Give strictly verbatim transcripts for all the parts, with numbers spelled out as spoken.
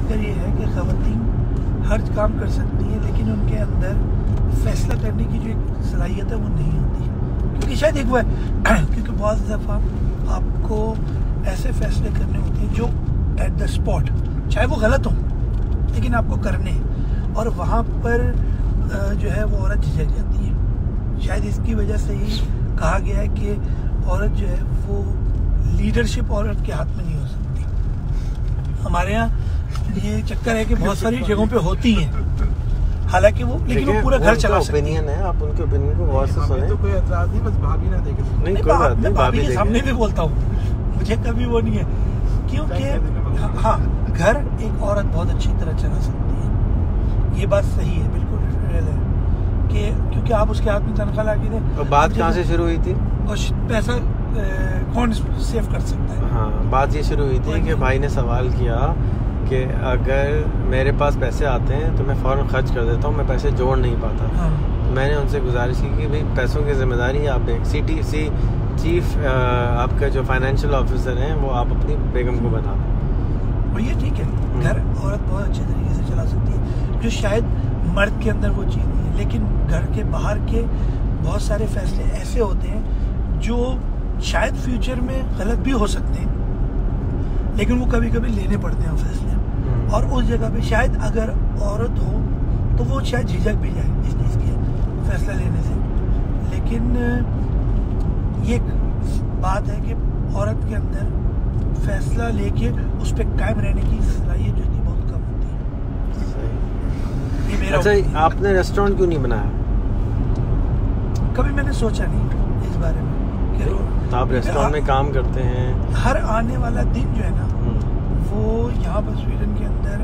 चक्कर ये है कि ख़वातीन हर काम कर सकती हैं, लेकिन उनके अंदर फैसला करने की जो एक सलाहियत है वो नहीं होती, क्योंकि शायद एक वो है क्योंकि बहुत दफ़ा आपको ऐसे फैसले करने होते हैं जो एट द स्पॉट, चाहे वो गलत हो, लेकिन आपको करने, और वहाँ पर जो है वो औरत झिझक जाती है। शायद इसकी वजह से ही कहा गया है कि औरत जो है वो लीडरशिप औरत के हाथ में नहीं हो सकती। हमारे यहाँ ये चक्कर है कि बहुत सारी जगहों पे होती हैं, हालांकि वो लेकिन वो पूरा घर चला सकती है। ओपिनियन है, आप उनके ओपिनियन को गौर से सुनें। तो कोई एतराज नहीं, बस भाभी ना देखे। नहीं, कोई बात नहीं, भाभी के सामने भी बोलता हूँ, मुझे कभी वो नहीं है, क्योंकि हाँ घर एक औरत बहुत अच्छी तरह चला सकती है, ये बात सही है, बिल्कुल रियल है कि क्योंकि आप उसके हाथ में तनख्वाह ला के दें। तो बात कहाँ से शुरू हुई थी? और पैसा कौन सेव कर सकता है? हाँ, बात ये शुरू हुई थी कि भाई ने सवाल किया कि अगर मेरे पास पैसे आते हैं तो मैं फ़ौरन खर्च कर देता हूँ, मैं पैसे जोड़ नहीं पाता। हाँ। तो मैंने उनसे गुजारिश की कि भाई पैसों की जिम्मेदारी आप एक सी टी सी चीफ आपका जो फाइनेंशियल ऑफिसर हैं वो आप अपनी बेगम को बता दें। और ये ठीक है, घर औरत बहुत अच्छे तरीके से चला सकती है, जो शायद मर्द के अंदर वो चीज़ नहीं है। लेकिन घर के बाहर के बहुत सारे फैसले ऐसे होते हैं जो शायद फ्यूचर में गलत भी हो सकते हैं, लेकिन वो कभी कभी लेने पड़ते हैं फैसले, और उस जगह पे शायद अगर औरत हो तो वो शायद झिझक भी जाए इस चीज़ के फैसला लेने से। लेकिन ये बात है कि औरत के अंदर फैसला लेके उस पर कायम रहने की सलाहियत जो थी बहुत कम होती है। ये मेरा अच्छा, आपने रेस्टोरेंट क्यों नहीं बनाया? कभी मैंने सोचा नहीं इस बारे में कि तो आप रेस्टोरेंट में काम करते हैं। हर आने वाला दिन जो है ना वो यहाँ पर स्वीडन के अंदर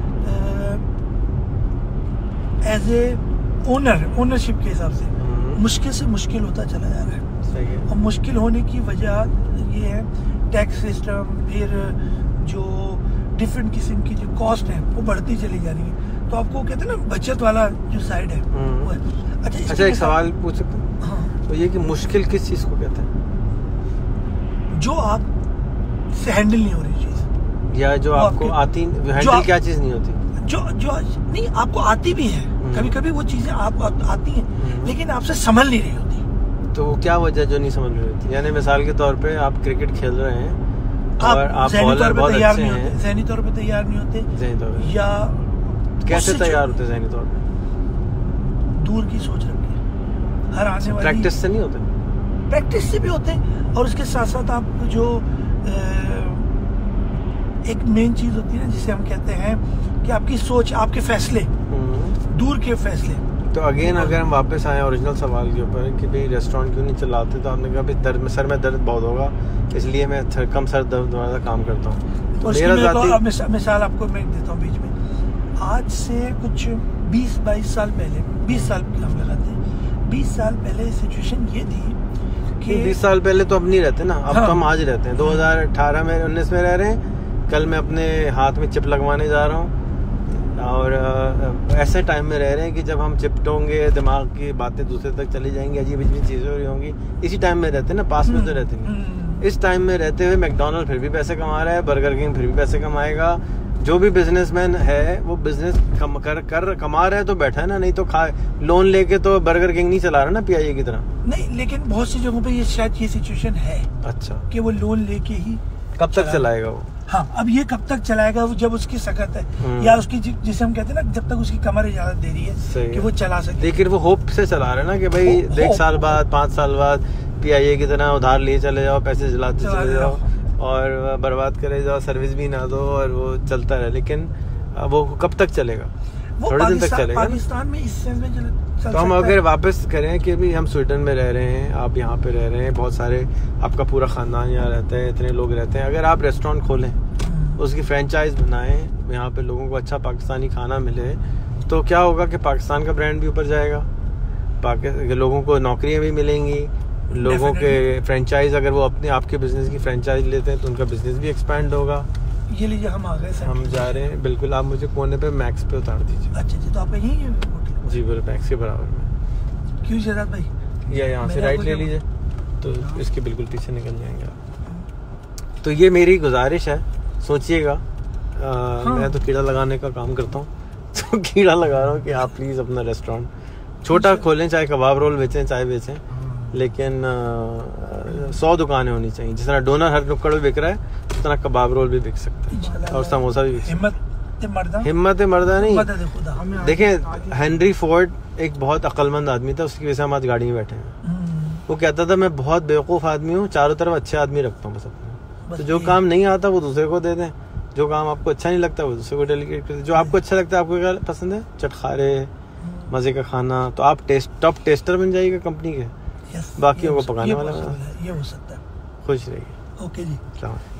एज ए ओनर ओनरशिप के हिसाब से मुश्किल से मुश्किल होता चला जा रहा है। सही है। और मुश्किल होने की वजह ये है टैक्स सिस्टम, फिर जो डिफरेंट किस्म की जो कॉस्ट है वो बढ़ती चली जा रही है। तो आपको कहते हैं ना बचत वाला जो साइड है वो है। अच्छा, अच्छा एक सवाल पूछ सकते हैं? हाँ। तो ये कि मुश्किल किस चीज़ को कहते हैं? जो आप से हैंडल नहीं हो रही चीज, या जो आपको आती हैंडल क्या चीज़ नहीं होती? जो जो नहीं आपको आती भी है, कभी कभी वो चीजें आप आती हैं लेकिन आपसे संभल नहीं रही होती। तो क्या वजह जो नहीं समझ रही होती? यानी मिसाल के तौर पे आप क्रिकेट खेल रहे हैं आप और आप ज़हनी बॉलर तौर पे बहुत तैयार अच्छे नहीं होते, हैं। ज़हनी तौर पे तैयार नहीं होते, ज़हनी तौर पे या कैसे तैयार होते ज़हनी तौर पे? दूर की सोच रख के हर आने वाली प्रैक्टिस से नहीं होते? प्रैक्टिस से भी होते हैं, और उसके साथ साथ आप जो एक मेन चीज होती है ना जिसे हम कहते हैं कि आपकी सोच, आपके फैसले, दूर के फैसले। तो अगेन अगर हम वापस आए ओरिजिनल सवाल के ऊपर कि भाई रेस्टोरेंट क्यों नहीं चलाते, तो आपने कहा भाई दर्द में सर में दर्द बहुत होगा इसलिए मैं कम सर दर्द वाला काम करता हूँ। तो मेरा जाती... मिसाल, मिसाल आपको मैं देता हूँ बीच में। आज से कुछ बीस बाईस साल पहले, बीस साल हम लगाते हैं, बीस साल पहले सिचुएशन ये थी कि बीस साल पहले तो अब नहीं रहते ना, अब हाँ। तो हम आज रहते हैं, दो हज़ार अठारह में उन्नीस में रह रहे हैं। कल मैं अपने हाथ में चिप लगवाने जा रहा हूँ, और ऐसे टाइम में रह रहे हैं कि जब हम चिपटोंगे दिमाग की बातें दूसरे तक चली जाएंगी, अजीब अजीब चीज़ें हो रही होंगी। इसी टाइम में रहते हैं ना, पास में तो रहते नहीं। इस टाइम में रहते हुए मैकडोनल्ड फिर भी पैसे कमा रहा है, बर्गर किंग फिर भी पैसे कमाएगा। जो भी बिजनेसमैन है वो बिजनेस कम कर कर कमा रहा है तो बैठा है ना, नहीं तो खा लोन लेके तो बर्गर किंग नहीं चला रहा ना पीआईए की तरह। नहीं, लेकिन बहुत सी जगहों पे ये शायद ये सिचुएशन है। अच्छा, कि वो लोन लेके ही कब तक चलाएगा वो? हाँ, अब ये कब तक चलाएगा वो, जब उसकी सकत है या उसकी जिसे हम कहते हैं ना, जब तक उसकी कमर इजाजत दे रही है कि वो चला सके। लेकिन वो होप से चला रहे ना कि भाई एक साल बाद, पाँच साल बाद पीआईए की तरह उधार लिए चले जाओ, पैसे जलाते चले जाओ और बर्बाद करे जाओ, सर्विस भी ना दो और वो चलता रहे। लेकिन वो कब तक चलेगा? थोड़े दिन तक चलेगा। पाकिस्तान में इस सेंस में चल तो हम अगर वापस करें कि भी हम स्वीडन में रह रहे हैं, आप यहाँ पे रह रहे हैं, बहुत सारे आपका पूरा खानदान यहाँ रहता है, इतने लोग रहते हैं, अगर आप रेस्टोरेंट खोलें, उसकी फ्रेंचाइज बनाएं, यहाँ पे लोगों को अच्छा पाकिस्तानी खाना मिले, तो क्या होगा कि पाकिस्तान का ब्रांड भी ऊपर जाएगा, पाकिस्तान लोगों को नौकरियाँ भी मिलेंगी, लोगों के फ्रेंचाइज अगर वो अपने आपके बिजनेस की फ्रेंचाइज लेते हैं तो उनका बिजनेस भी एक्सपैंड होगा। ये लीजिए, हम आ गए सर, हम जा रहे हैं। बिल्कुल, आप मुझे कोने पे मैक्स पे उतार दीजिए। अच्छा जी, तो आप यहीं हैं? जी बिल्कुल, मैक्स के बराबर में। क्यों शहजाद भाई? या यहाँ से राइट ले लीजिए तो इसके बिल्कुल पीछे निकल जाएंगे आप। तो ये मेरी गुजारिश है, सोचिएगा हाँ। मैं तो कीड़ा लगाने का काम करता हूँ तो कीड़ा लगा रहा हूँ कि आप प्लीज़ अपना रेस्टोरेंट छोटा खोलें, चाहे कबाब रोल बेचें, चाय बेचें, लेकिन सौ दुकानें होनी चाहिए। जिस तरह डोनर हर नुक्कड़ में बिक रहा है, उस तरह कबाब रोल भी बिक सकता है और समोसा भी बिक सकता है। हिम्मत मर्दा नहीं। देखें, हेनरी फोर्ड एक बहुत अक्लमंद आदमी था, उसकी वजह से हम आज गाड़ी में बैठे हैं। वो कहता था मैं बहुत बेवकूफ़ आदमी हूँ, चारों तरफ अच्छे आदमी रखता हूँ बस अपने। तो जो काम नहीं आता वो दूसरे को दे दें, जो काम आपको अच्छा नहीं लगता वो दूसरे को डेलीगेट कर दें। जो आपको अच्छा लगता है, आपको क्या पसंद है, चटखारे, मज़े का खाना, तो आप टेस्ट टॉप टेस्टर बन जाइएगा कंपनी के, बाकियों को पकाने वाला। ये हो सकता है। खुश रहिए। ओके जी।